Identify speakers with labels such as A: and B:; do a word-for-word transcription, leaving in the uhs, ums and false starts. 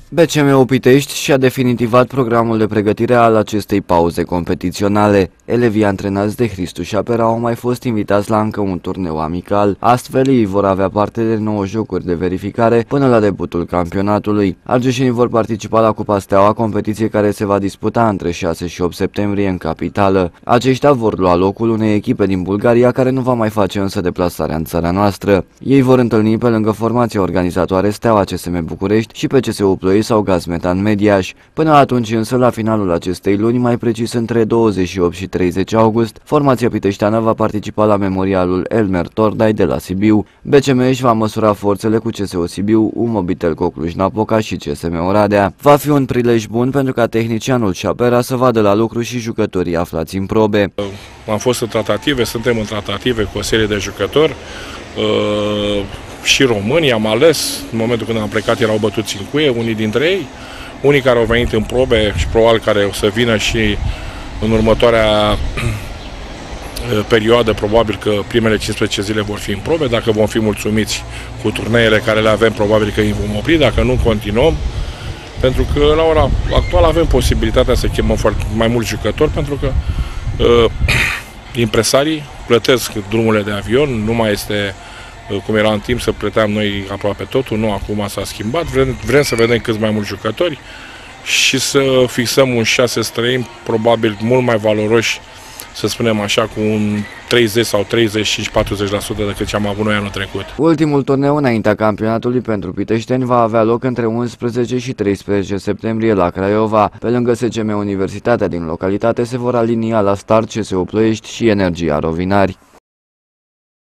A: B C M-ul Pitești și-a definitivat programul de pregătire al acestei pauze competiționale. Elevii antrenați de Hristu Șapera au mai fost invitați la încă un turneu amical. Astfel, ei vor avea parte de nouă jocuri de verificare până la debutul campionatului. Argeșenii vor participa la Cupa Steaua, competiție care se va disputa între șase și opt septembrie în capitală. Aceștia vor lua locul unei echipe din Bulgaria care nu va mai face însă deplasarea în țara noastră. Ei vor întâlni pe lângă formația organizatoare Steaua C S M București și pe C S U Ploiești sau Gazmetan Mediaș. Până atunci însă, la finalul acestei luni, mai precis între douăzeci și opt și treizeci august, formația piteșteană va participa la memorialul Elmer Tordai de la Sibiu. B C M își va măsura forțele cu C S U Sibiu, Umobitel Cluj-Napoca și C S M Oradea. Va fi un prilej bun pentru ca tehnicianul Șapera să vadă la lucru și jucătorii aflați în probe.
B: Am fost în tratative, suntem în tratative cu o serie de jucători. Uh... și românii, am ales, în momentul când am plecat erau bătuți în cuie, unii dintre ei, unii care au venit în probe și probabil care o să vină și în următoarea perioadă, probabil că primele cincisprezece zile vor fi în probe, dacă vom fi mulțumiți cu turneele care le avem, probabil că îi vom opri, dacă nu continuăm, pentru că la ora actuală avem posibilitatea să chemăm foarte, mai mulți jucători, pentru că uh, impresarii plătesc drumurile de avion, nu mai este cum era în timp să plăteam noi aproape totul, nu, acum s-a schimbat, vrem, vrem să vedem câți mai mulți jucători și să fixăm un șase străini, probabil mult mai valoroși, să spunem așa, cu un treizeci sau treizeci și patruzeci la sută decât ce am avut noi anul trecut.
A: Ultimul turneu înaintea campionatului pentru piteșteni va avea loc între unsprezece și treisprezece septembrie la Craiova. Pe lângă S C M Universitatea din localitate se vor alinia la start C S U Ploiești și Energia Rovinari.